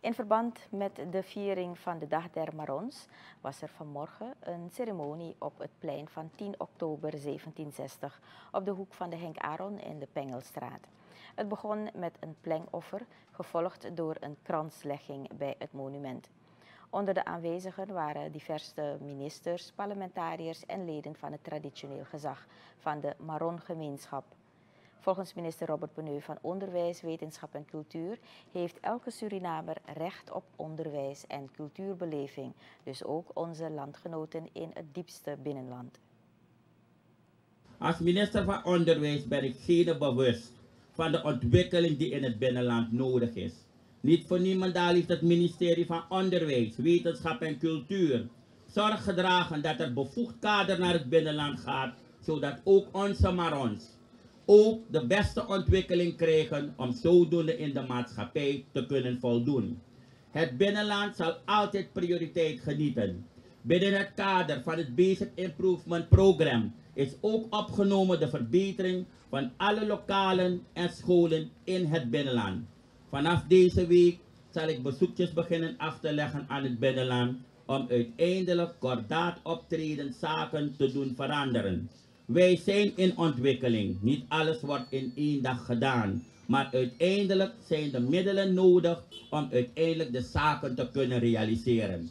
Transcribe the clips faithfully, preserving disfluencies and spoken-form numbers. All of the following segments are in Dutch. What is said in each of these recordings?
In verband met de viering van de Dag der Marons was er vanmorgen een ceremonie op het plein van tien oktober zeventienhonderdzestig op de hoek van de Henk Aron en de Pengelstraat. Het begon met een plengoffer, gevolgd door een kranslegging bij het monument. Onder de aanwezigen waren diverse ministers, parlementariërs en leden van het traditioneel gezag van de Maron-gemeenschap. Volgens minister Robert Peneu van Onderwijs, Wetenschap en Cultuur heeft elke Surinamer recht op onderwijs en cultuurbeleving, dus ook onze landgenoten in het diepste binnenland. Als minister van Onderwijs ben ik zeer bewust van de ontwikkeling die in het binnenland nodig is. Niet voor niemendal heeft het ministerie van Onderwijs, Wetenschap en Cultuur zorg gedragen dat er bevoegd kader naar het binnenland gaat, zodat ook onze Marons ook de beste ontwikkeling krijgen om zodoende in de maatschappij te kunnen voldoen. Het binnenland zal altijd prioriteit genieten. Binnen het kader van het Basic Improvement Program is ook opgenomen de verbetering van alle lokalen en scholen in het binnenland. Vanaf deze week zal ik bezoekjes beginnen af te leggen aan het binnenland om uiteindelijk kordaat optredend zaken te doen veranderen. Wij zijn in ontwikkeling. Niet alles wordt in één dag gedaan. Maar uiteindelijk zijn de middelen nodig om uiteindelijk de zaken te kunnen realiseren.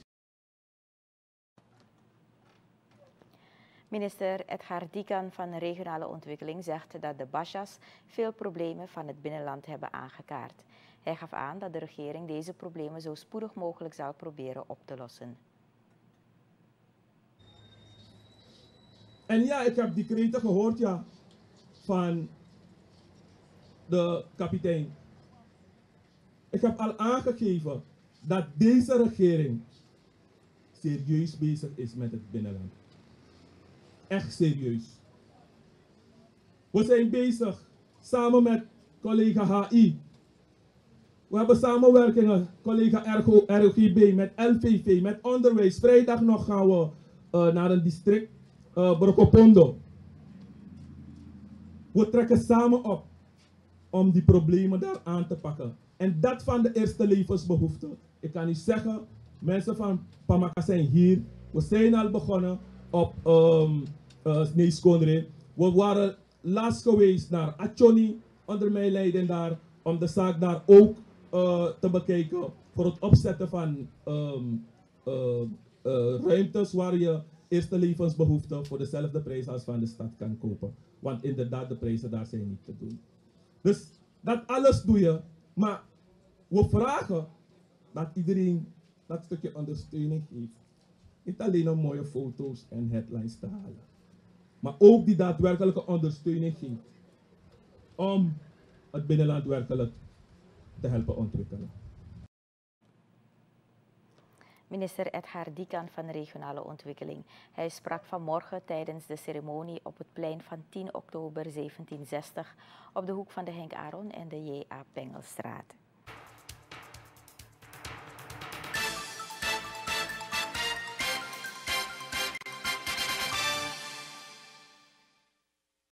Minister Edgar Diekan van Regionale Ontwikkeling zegt dat de Bashas veel problemen van het binnenland hebben aangekaart. Hij gaf aan dat de regering deze problemen zo spoedig mogelijk zal proberen op te lossen. En ja, ik heb die kreten gehoord, ja, van de kapitein. Ik heb al aangegeven dat deze regering serieus bezig is met het binnenland. Echt serieus. We zijn bezig samen met collega H I. We hebben samenwerkingen, collega R O G B, met L V V, met onderwijs. Vrijdag nog gaan we uh, naar een district. Uh, Brokopondo. We trekken samen op om die problemen daar aan te pakken. En dat van de eerste levensbehoeften. Ik kan u zeggen, mensen van Pamaka zijn hier. We zijn al begonnen op um, uh, Neeskondre. We waren laatst geweest naar Achoni, onder mijn leiding daar, om de zaak daar ook uh, te bekijken. Voor het opzetten van um, uh, uh, ruimtes waar je eerste levensbehoeften voor dezelfde prijs als van de stad kan kopen. Want inderdaad, de prijzen daar zijn niet te doen. Dus dat alles doe je, maar we vragen dat iedereen dat stukje ondersteuning geeft. Niet alleen om mooie foto's en headlines te halen, maar ook die daadwerkelijke ondersteuning geeft om het binnenland werkelijk te helpen ontwikkelen. Minister Edgar Diekan van Regionale Ontwikkeling. Hij sprak vanmorgen tijdens de ceremonie op het plein van tien oktober zeventienhonderdzestig op de hoek van de Henk Aron en de J A Pengelstraat.